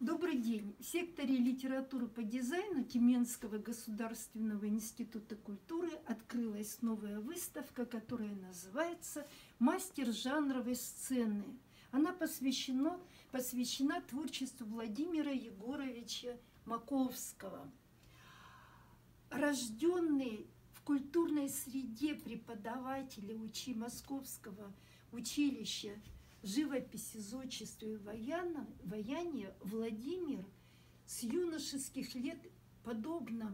Добрый день! В секторе литературы по дизайну Тюменского государственного института культуры открылась новая выставка, которая называется «Мастер жанровой сцены». Она посвящена творчеству Владимира Егоровича Маковского. Рожденный в культурной среде преподавателя Московского училища живописи, зодчества и ваяния, Владимир с юношеских лет, подобно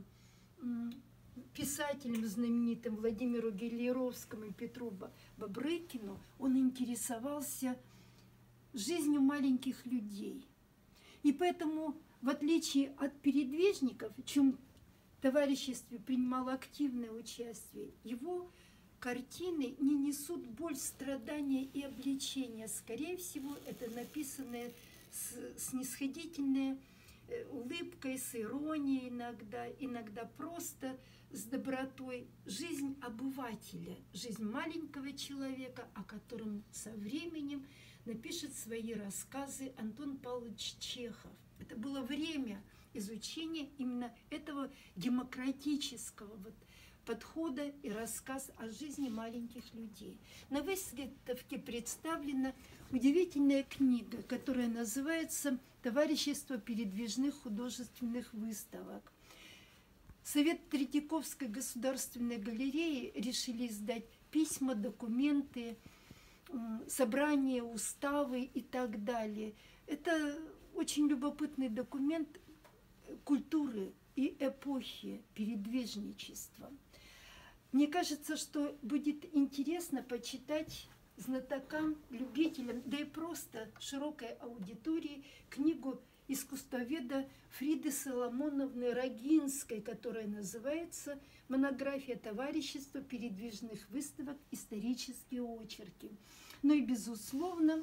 писателям знаменитым Владимиру Гелеровскому и Петру Бабрыкину, он интересовался жизнью маленьких людей. И поэтому, в отличие от передвижников, в чем товариществе принимало активное участие, его картины не несут боль, страдания и обличения. Скорее всего, это написанное с снисходительной улыбкой, с иронией иногда просто с добротой. Жизнь обывателя, жизнь маленького человека, о котором со временем напишет свои рассказы Антон Павлович Чехов. Это было время изучения именно этого демократического подхода и рассказ о жизни маленьких людей. На выставке представлена удивительная книга, которая называется «Товарищество передвижных художественных выставок». Совет Третьяковской государственной галереи решили издать письма, документы, собрания, уставы и так далее. Это очень любопытный документ культуры и эпохи передвижничества. Мне кажется, что будет интересно почитать знатокам, любителям, да и просто широкой аудитории книгу искусствоведа Фриды Соломоновны Рогинской, которая называется «Монография товарищества передвижных выставок. Исторические очерки». Ну и, безусловно,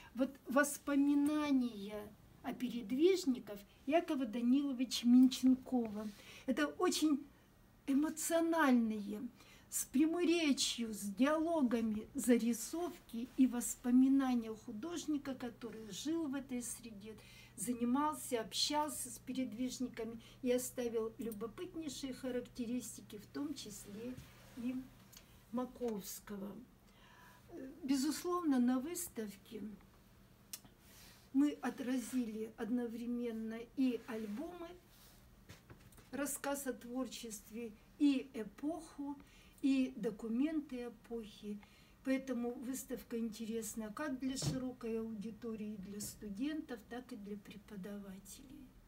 воспоминания о передвижниках Якова Даниловича Минченкова. Это очень эмоциональные, с прямой речью, с диалогами зарисовки и воспоминания художника, который жил в этой среде, занимался, общался с передвижниками и оставил любопытнейшие характеристики, в том числе и Маковского. Безусловно, на выставке мы отразили одновременно и альбомы, рассказ о творчестве, и эпоху, и документы эпохи. Поэтому выставка интересна как для широкой аудитории, для студентов, так и для преподавателей.